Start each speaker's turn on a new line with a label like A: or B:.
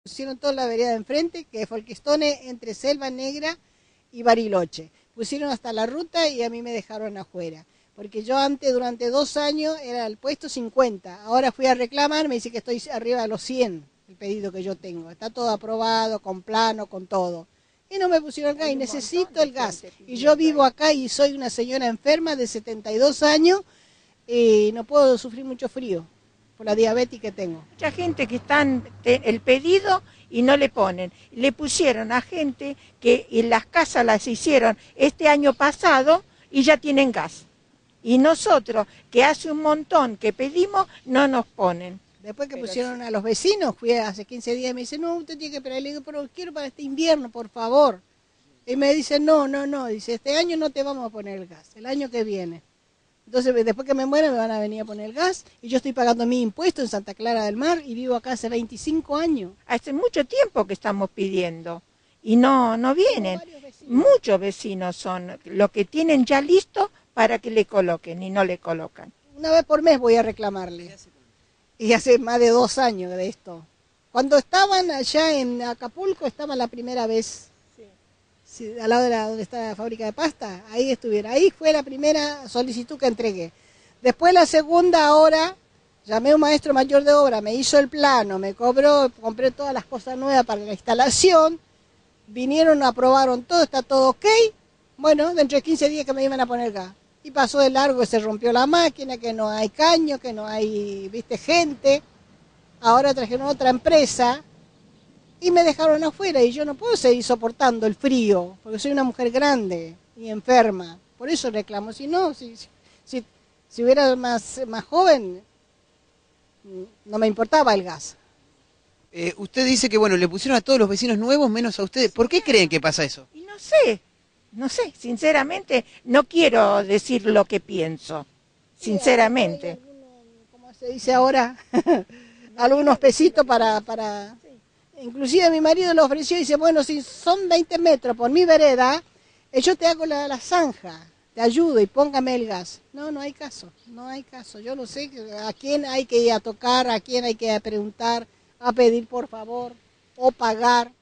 A: Pusieron toda la vereda de enfrente, que es Folkestone, entre Selva Negra y Bariloche. Pusieron hasta la ruta y a mí me dejaron afuera. Porque yo antes, durante 2 años, era el puesto 50. Ahora fui a reclamar, me dice que estoy arriba de los 100, el pedido que yo tengo. Está todo aprobado, con plano, con todo. Y no me pusieron gas y necesito el gas. Y yo vivo acá y soy una señora enferma de 72 años y no puedo sufrir mucho frío por la diabetes que tengo.
B: Mucha gente que están el pedido y no le ponen. Le pusieron a gente que en las casas las hicieron este año pasado y ya tienen gas. Y nosotros, que hace un montón que pedimos, no nos ponen.
A: Después que pusieron a los vecinos, fui hace 15 días y me dice, no, usted tiene que esperar. Le digo, pero quiero para este invierno, por favor. Y me dice, no, dice, este año no te vamos a poner el gas, el año que viene. Entonces, después que me muera, me van a venir a poner el gas. Y yo estoy pagando mi impuesto en Santa Clara del Mar y vivo acá hace 25 años.
B: Hace mucho tiempo que estamos pidiendo y no vienen. Muchos vecinos son los que tienen ya listo para que le coloquen y no le colocan.
A: Una vez por mes voy a reclamarle. Y hace más de 2 años de esto. Cuando estaban allá en Acapulco, estaba la primera vez, sí, al lado de donde está la fábrica de pasta, ahí estuvieron. Ahí fue la primera solicitud que entregué. Después la segunda, ahora, llamé a un maestro mayor de obra, me hizo el plano, me cobró, compré todas las cosas nuevas para la instalación, vinieron, aprobaron todo, está todo ok. Bueno, dentro de 15 días que me iban a poner gas. Y pasó de largo, que se rompió la máquina, que no hay caño, que no hay, viste, gente. Ahora trajeron otra empresa y me dejaron afuera y yo no puedo seguir soportando el frío, porque soy una mujer grande y enferma. Por eso reclamo. Si no, si hubiera más joven, no me importaba el gas.
C: Usted dice que, bueno, le pusieron a todos los vecinos nuevos menos a ustedes. ¿Por qué creen que pasa eso?
B: Y no sé, sinceramente, no quiero decir lo que pienso, sinceramente.
A: Hay algunos, como se dice ahora, algunos pesitos para... Inclusive mi marido le ofreció y dice, bueno, si son 20 metros por mi vereda, yo te hago la zanja, te ayudo y póngame el gas. No hay caso, no hay caso. Yo no sé a quién hay que ir a tocar, a quién hay que preguntar, a pedir por favor o pagar.